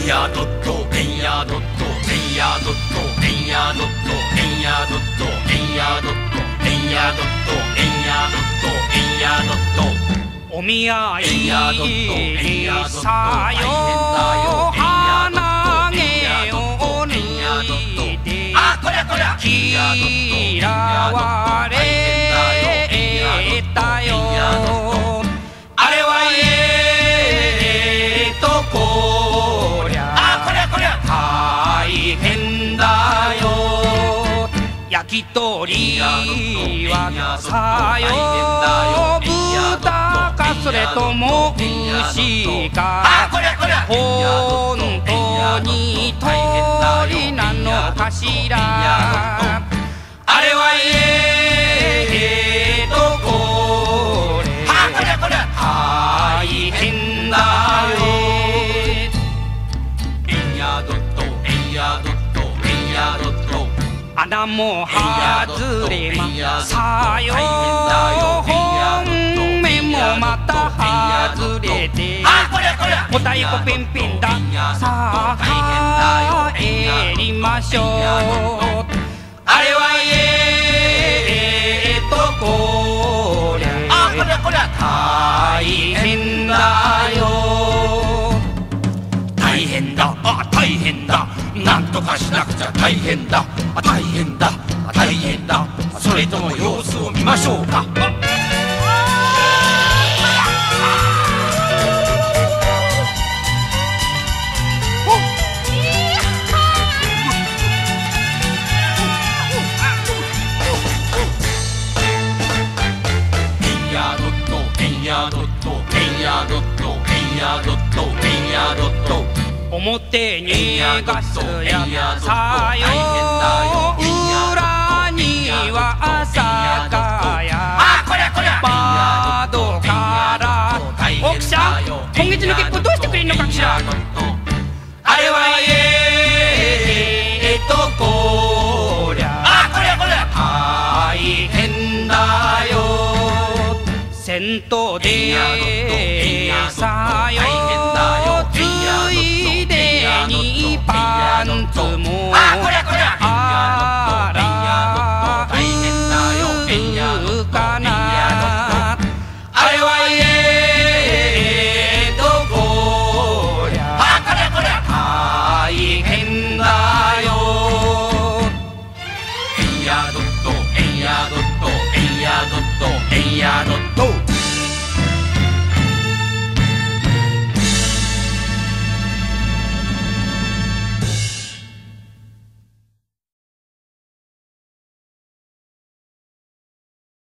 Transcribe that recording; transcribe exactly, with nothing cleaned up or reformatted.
やドットえんやドットえんやドットえんやドットえんやドットえんやドットえんやドットえんやドットえんやドットお見合いさよ花毛を脱いで嫌われたよ。あれはええとこりゃ大変だよ。焼き鳥はさよ豚かそれとも牛か本当に鳥なのかしら。あれはええとこれ大変だよ。えんやドットえんやドットえんやドット穴も外れまさよ。本面もまた外れてお太鼓ピンピンださあ帰りましょう。あれはええとこりゃ大変だよ。大変だあ大変だなんとかしなくちゃ大変だあ大変だあ大変だ。それとも様子を見ましょうか。えんやドットえんやドットえんやドットえんやドットえんやドット表にガスやさよ裏には酒屋窓から奥さん今月の結婚どうしてくれんのかしら。あれはええとこりゃ大変だよ。銭湯でさよついでにパンツも洗